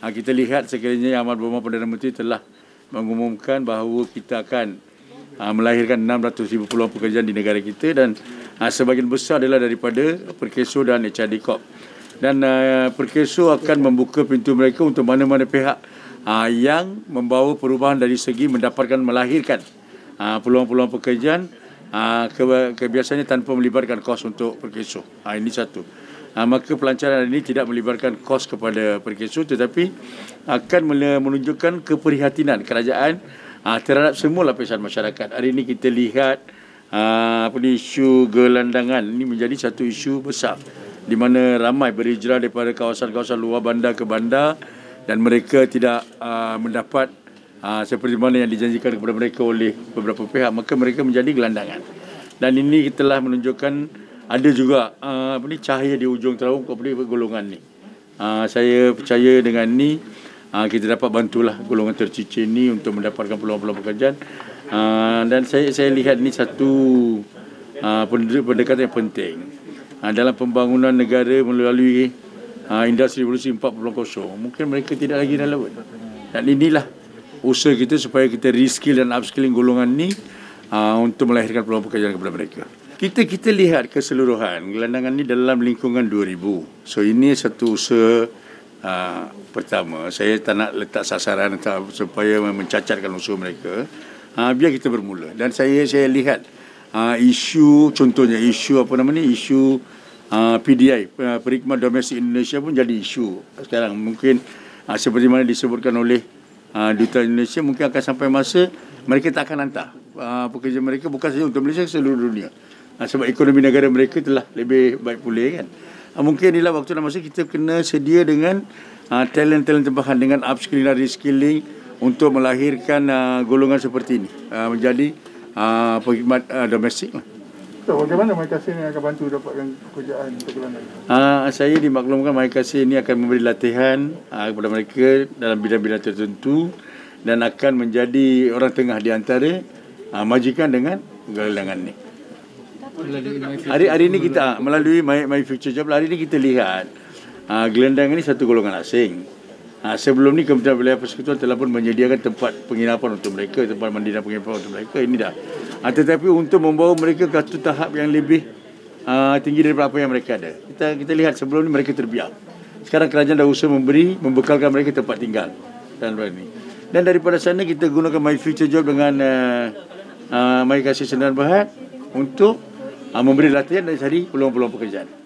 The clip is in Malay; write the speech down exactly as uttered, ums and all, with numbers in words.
Ha, kita lihat sekiranya Yang Amat Berhormat Perdana Menteri telah mengumumkan bahawa kita akan ha, melahirkan enam ratus ribu peluang pekerjaan di negara kita, dan ha, sebahagian besar adalah daripada Perkeso dan H R D Corp. Dan uh, Perkeso akan membuka pintu mereka untuk mana-mana pihak ha, yang membawa perubahan dari segi mendapatkan melahirkan ha, peluang-peluang pekerjaan, ha, ke, kebiasaannya tanpa melibatkan kos untuk Perkeso. Ha, ini satu. Ha, maka pelancaran ini tidak melibatkan kos kepada Perkeso, tetapi akan menunjukkan keprihatinan kerajaan ha, terhadap semua lapisan masyarakat. Hari ini kita lihat ha, apa ni, isu gelandangan ini menjadi satu isu besar, di mana ramai berhijrah daripada kawasan-kawasan luar bandar ke bandar, dan mereka tidak ha, mendapat ha, seperti mana yang dijanjikan kepada mereka oleh beberapa pihak, maka mereka menjadi gelandangan. Dan ini telah menunjukkan ada juga uh, apa ni, cahaya di ujung terowong kepada golongan ni. Uh, saya percaya dengan ni uh, kita dapat bantulah golongan tercicir ni untuk mendapatkan peluang-peluang pekerjaan. Uh, dan saya saya lihat ni satu uh, pendekatan yang penting uh, dalam pembangunan negara melalui uh, industri revolusi empat titik kosong. Mungkin mereka tidak lagi relevan. Dan inilah usaha kita supaya kita reskill dan upskilling golongan ni uh, untuk melahirkan peluang pekerjaan kepada mereka. Kita kita lihat keseluruhan gelandangan ni dalam lingkungan dua ribu. So ini satu usaha uh, pertama. Saya tak nak letak sasaran supaya mencacatkan usaha mereka. Uh, biar kita bermula. Dan saya saya lihat uh, isu, contohnya isu apa nama ni, isu uh, P D I, uh, Perkhidmatan Domestik Indonesia pun jadi isu sekarang. Mungkin uh, seperti mana disebutkan oleh uh, Duta Indonesia, mungkin akan sampai masa mereka tak akan hantar uh, pekerja mereka, bukan saja untuk Malaysia, seluruh dunia. Ha, sebab ekonomi negara mereka telah lebih baik pulih kan. Ha, mungkin inilah waktu dan masa kita kena sedia dengan ha, talent-talent tambahan, dengan upskilling dan reskilling untuk melahirkan ha, golongan seperti ini ha, menjadi ha, perkhidmat ha, domestik lah. So, bagaimana MyKasih ini akan bantu dapatkan pekerjaan untuk gelandang? Ha, saya dimaklumkan MyKasih ini akan memberi latihan ha, kepada mereka dalam bidang-bidang tertentu, dan akan menjadi orang tengah di antara ha, majikan dengan gelandangan ni. Hari hari ini kita melalui My, My Future Job, hari ini kita lihat uh, gelandangan ini satu golongan asing. Uh, sebelum ni Kementerian Belia Persekutuan telah pun menyediakan tempat penginapan untuk mereka, tempat mandi dan penginapan untuk mereka. Ini dah. Uh, tetapi untuk membawa mereka ke satu tahap yang lebih uh, tinggi daripada apa yang mereka ada. Kita kita lihat sebelum ni mereka terbiar. Sekarang kerajaan dah usaha memberi, membekalkan mereka tempat tinggal dan ini. Dan daripada sana kita gunakan My Future Job dengan uh, uh, MyKasih Sdn Bhd untuk memberi latihan dan cari peluang-peluang pekerjaan.